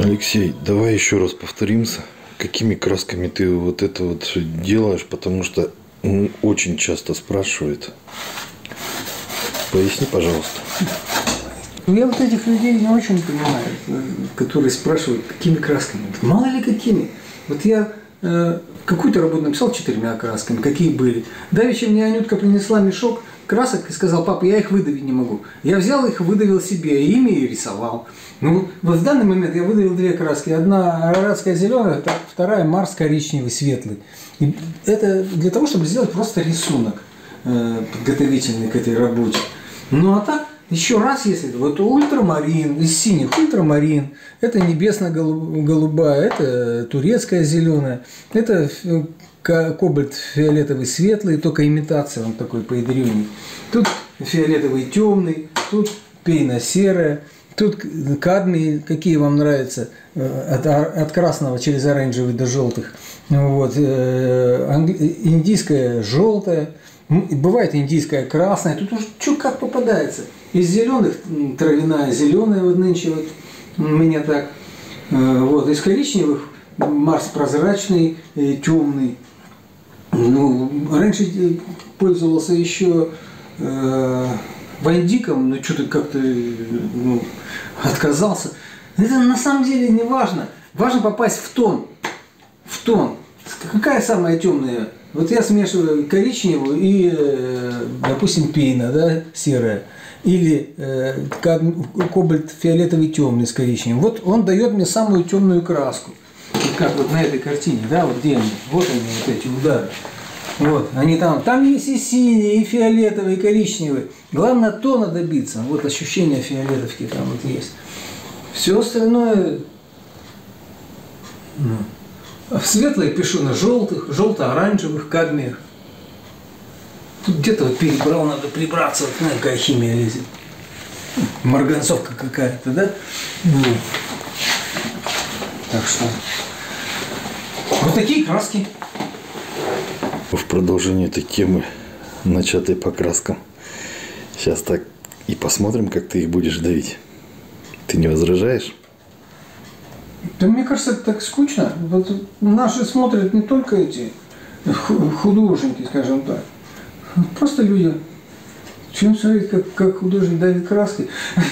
Алексей, давай еще раз повторимся, какими красками ты вот это вот все делаешь, потому что очень часто спрашивают. Поясни, пожалуйста. Я вот этих людей не очень понимаю, которые спрашивают, какими красками. Мало ли какими. Вот я какую-то работу написал 4 красками, какие были. Давеча мне Анютка принесла мешок красок и сказал: папа, я их выдавить не могу. Я взял их, выдавил себе, и ими и рисовал. Ну, вот в данный момент я выдавил 2 краски. Одна араратская зеленая, вторая Марс коричневый, светлый. И это для того, чтобы сделать просто рисунок подготовительный к этой работе. Ну а так, еще раз, если вот ультрамарин, из синих ультрамарин, это небесно-голубая, это турецкая зеленая, это кобальт фиолетовый светлый, только имитация, он такой поядрёней. Тут фиолетовый темный, тут пейна серая, тут кадмий, какие вам нравятся, от красного через оранжевый до желтых. Вот. Индийская желтая, бывает индийская красная, тут уж что как попадается. Из зеленых травяная зеленая, вот нынче вот у меня так. Вот. Из коричневых Марс прозрачный, темный. Ну, раньше пользовался еще вандиком, но что-то как-то отказался. Это на самом деле не важно. Важно попасть в тон. В тон. Какая самая темная? Вот я смешиваю коричневую и, допустим, пейна, да, серая. Или кобальт фиолетовый темный с коричневым. Вот он дает мне самую темную краску. Вот как вот на этой картине, да, вот где они, вот они, вот эти удары. Вот, они там есть и синие, и фиолетовые, и коричневые. Главное тона добиться. Вот ощущение фиолетовки там вот есть. Все остальное. Светлые пишу на желтых, желто-оранжевых, кадмиях. Тут где-то вот перебрал, надо прибраться, вот знаете, какая химия лезет. Марганцовка какая-то, да? Так что вот такие краски. В продолжении этой темы, начатой по краскам, сейчас так и посмотрим, как ты их будешь давить. Ты не возражаешь? Да мне кажется, это так скучно. Вот наши смотрят не только эти художники, скажем так. Просто люди. Чем смотреть, как художник давит краской?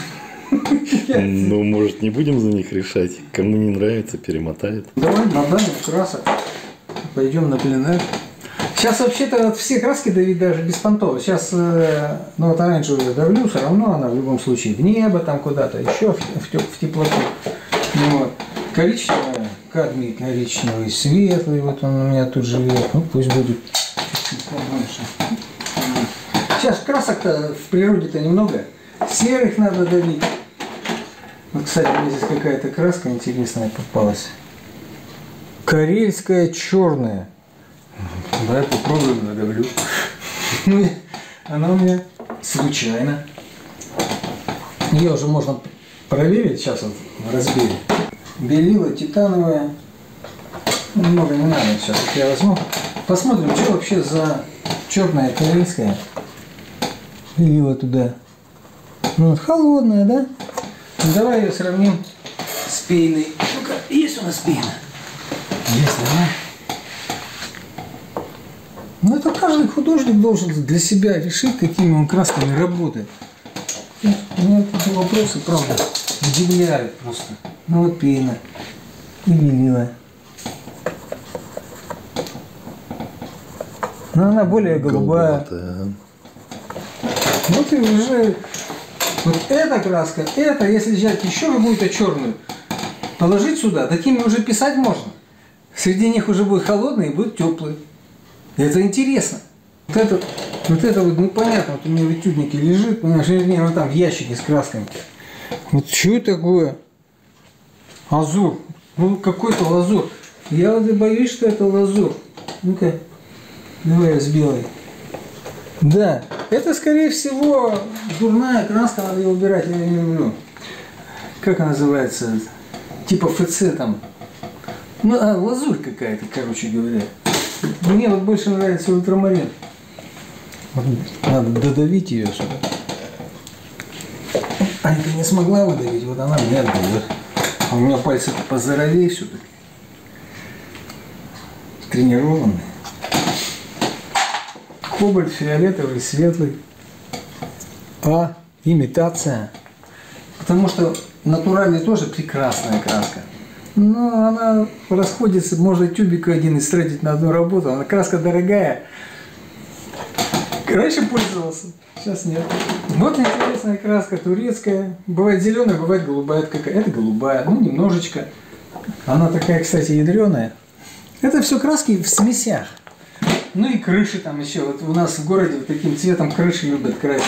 Ну, может, не будем за них решать. Кому не нравится, перемотает. Давай надаем красок. Пойдем на пленэр. Сейчас вообще-то вот все краски давить даже беспонтово. Сейчас, ну вот оранжевую давлю, все равно она в любом случае в небо, там куда-то еще, в теплоту. Вот. Коричневая, кадмий коричневый, светлый, вот он у меня тут живет. Ну пусть будет чуть-чуть побольше. Сейчас красок-то в природе-то немного. Серых надо давить. Вот, кстати, мне здесь какая-то краска интересная попалась. Карельская черная. Да, попробуем, надавлю. Она у меня случайно. Ее уже можно проверить. Сейчас вот разбили. Белила титановая. Много не надо. Сейчас вот я возьму. Посмотрим, что вообще за черная карельская. Белила туда. Ну, вот холодная, да? Давай ее сравним с пейной. Ну-ка, есть у нас пейна? Есть, да? Ну, это каждый художник должен для себя решить, какими он красками работает. Меня эти вопросы, правда, удивляют просто. Ну, вот пейна и белила. Но она более голубая. Вот и уже... Вот эта краска, это, если взять еще какую-то черную, положить сюда, такими уже писать можно. Среди них уже будет холодные и будут теплые. Это интересно. Вот это вот непонятно. Вот у меня в этюднике лежит, понимаешь, вернее, вот там в ящике с красками. Вот что это такое? Азур. Ну, какой-то лазур. Я вот и боюсь, что это лазур. Ну-ка, давай я с белой. Да, это, скорее всего, дурная краска, надо ее убирать, я ее не люблю. Как она называется? Типа ФЦ там. Ну, лазурь какая-то, короче говоря. Мне вот больше нравится ультрамарин. Вот, надо додавить ее сюда. Анька не смогла выдавить, вот она мне отдает. У меня пальцы поздоровее все-таки. Тренированные. Кобальт фиолетовый, светлый. А имитация. Потому что натуральный тоже прекрасная краска. Но она расходится, можно тюбик один истратить на одну работу. Она краска дорогая. Раньше пользовался, сейчас нет. Вот интересная краска, турецкая. Бывает зеленая, бывает голубая. Это голубая, ну немножечко. Она такая, кстати, ядреная. Это все краски в смесях. Ну и крыши там еще. Вот у нас в городе вот таким цветом крыши любят красить.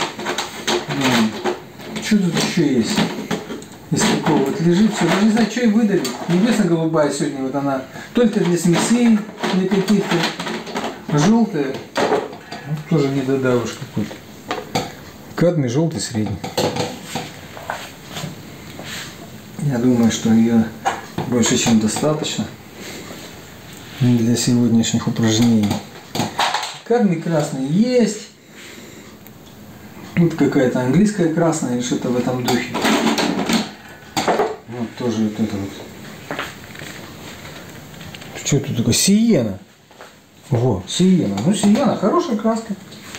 Что тут еще есть? Из такого вот лежит все. Я не знаю, что и выдали. Небесно-голубая сегодня, вот она только для смесей, для каких-то. Желтая. Ну, тоже не додавишь какой-то. Кадмий желтый средний. Я думаю, что ее больше, чем достаточно для сегодняшних упражнений. Кадмий красный есть. Тут какая-то английская красная или что-то в этом духе. Вот тоже вот это вот. Что это такое? Сиена. Во, сиена. Ну, сиена хорошая краска.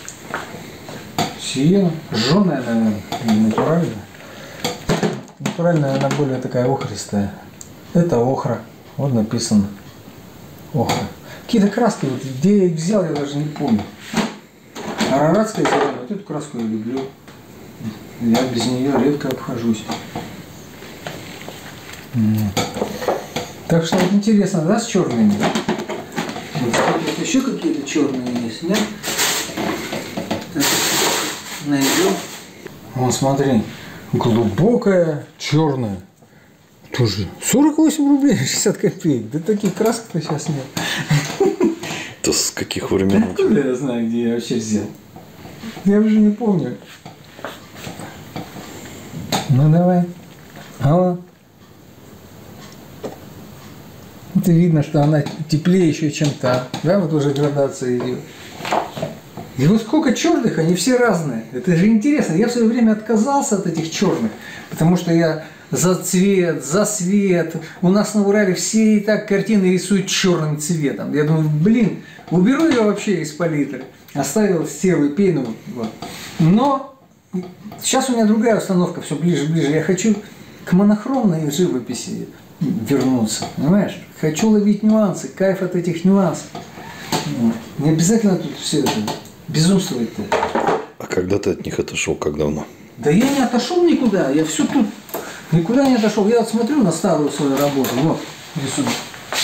Сиена. Жженая, наверное, или натуральная. Натуральная, она более такая охристая. Это охра. Вот написано. Охра. Какие-то краски, вот, где я их взял, я даже не помню. Араратская зеленая, вот эту краску я люблю. Я без нее редко обхожусь. Так что вот интересно, да, с черными? Вот еще какие-то черные есть, нет? Найдем. Вон, смотри, глубокая черная. Тоже 48 рублей 60 копеек. Да таких красок-то сейчас нет. Это с каких времен? Откуда я знаю, где я вообще взял? Я уже не помню. Ну давай. А это видно, что она теплее еще, чем та. Да, вот уже градация идет. И вот сколько черных, они все разные. Это же интересно. Я в свое время отказался от этих черных, потому что я за цвет, за свет. У нас на Урале все и так картины рисуют черным цветом. Я думаю, блин, уберу ее вообще из палитры. Оставил серую пену. Вот. Но сейчас у меня другая установка, все ближе. Я хочу к монохромной живописи вернуться. Понимаешь? Хочу ловить нюансы, кайф от этих нюансов. Не обязательно тут все это безумствовать-то. А когда ты от них отошел, как давно? Да я не отошел никуда, я все тут, никуда не отошел. Я вот смотрю на старую свою работу, вот, рисунок.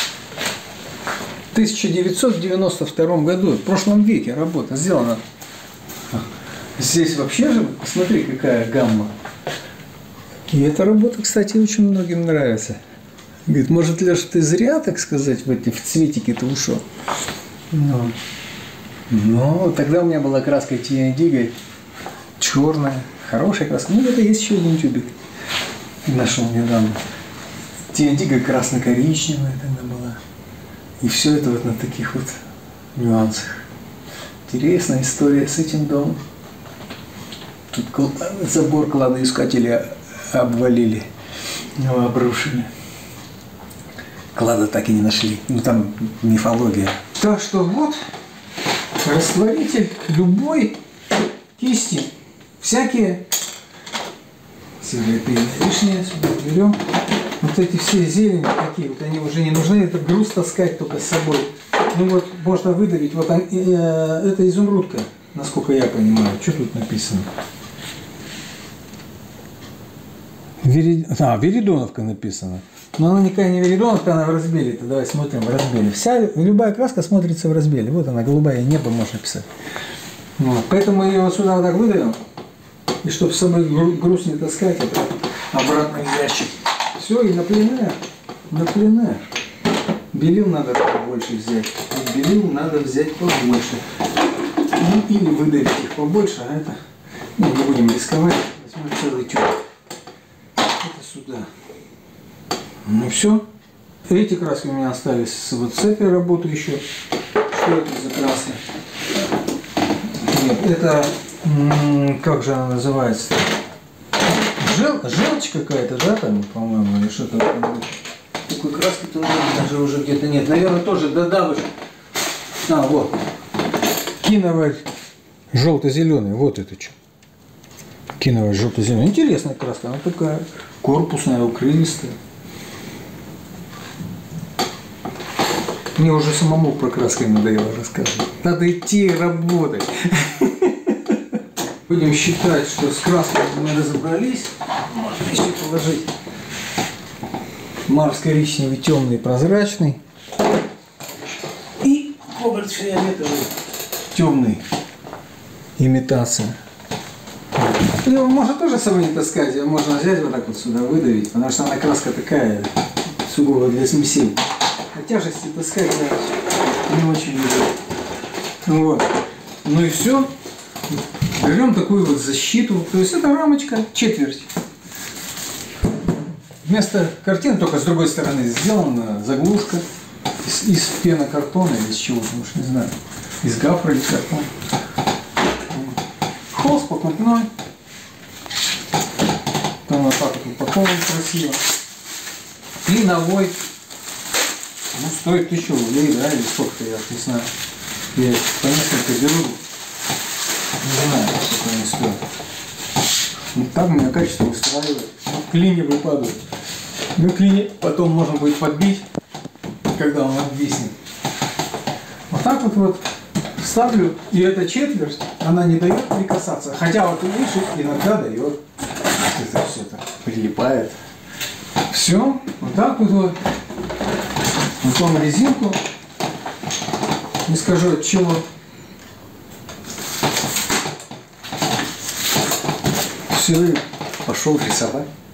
В 1992 году, в прошлом веке работа сделана. Здесь вообще же, посмотри, какая гамма. И эта работа, кстати, очень многим нравится. Говорит, может, Леша, ты зря, так сказать, в цветики-то ушел? Ну, тогда у меня была краска Тиандиго, черная, хорошая краска. Ну, это есть еще один тюбик. Нашел недавно. Тиандиго красно-коричневая тогда была. И все это вот на таких вот нюансах. Интересная история с этим домом. Тут забор кладоискатели обвалили, его обрушили. Клада так и не нашли. Ну, там мифология. Так что вот, растворитель любой кисти. Всякие серые пены лишние сюда берем. Вот эти все зелени такие, вот они уже не нужны, это груз таскать только с собой. Ну вот, можно выдавить. Вот это изумрудка, насколько я понимаю. Что тут написано? Веридоновка написано. Но она никакая не веридоновка, она в разбеле. Давай смотрим в разбеле. Любая краска смотрится в разбеле. Вот она, голубая, небо можно писать. Вот. Поэтому ее вот сюда вот так выдавим. И чтобы с собой груз не таскать, это обратно в ящик. Все, и на пленэр. На пленэр. Белил надо побольше взять. Белил надо взять побольше. Ну, или выдавить их побольше, а это... Ну, не будем рисковать. Возьмем целый тюбик. Это сюда. Ну все. Эти краски у меня остались вот с этой работы еще. Что это за краска? Нет, это... Как же она называется? желчь какая-то, да, там, по-моему, или что-то. Такой краски-то даже уже где-то нет. Наверное, тоже додавишь. А, вот. Киноварь желто-зеленый. Вот это что. Киноварь желто-зеленый. Интересная краска. Она такая корпусная, укрылистая. Мне уже самому про краски надоело рассказывать. Надо идти работать. Будем считать, что с краской мы разобрались. Можно еще положить Марс коричневый, темный, прозрачный. И кобальт фиолетовый, темный, имитация. Его можно тоже с собой не таскать, его можно взять вот так вот сюда, выдавить, потому что она краска такая, сугубо для смесей. А тяжести таскать я не очень люблю. Вот. Ну и все. Берем такую вот защиту. То есть это рамочка четверть. Вместо картины только с другой стороны сделана заглушка из пенокартона или из чего, потому что не знаю. Из гафра или картона. Холст покупной. Там вот так вот упакован красиво. Клиновой. Ну, стоит 1000 рублей, да, или сколько-то, я не знаю. Я по несколько беру. Не знаю, сколько они стоят. Ну, так меня качество устраивает. Клини выпадают. Ну, клини потом можно будет подбить, когда он обвиснет. Вот так вот ставлю, и эта четверть, она не дает прикасаться. Хотя вот выше иногда дает. Это все так прилипает. Все, вот так вот. Потом резинку. Не скажу от чего. Все, пошел рисовать.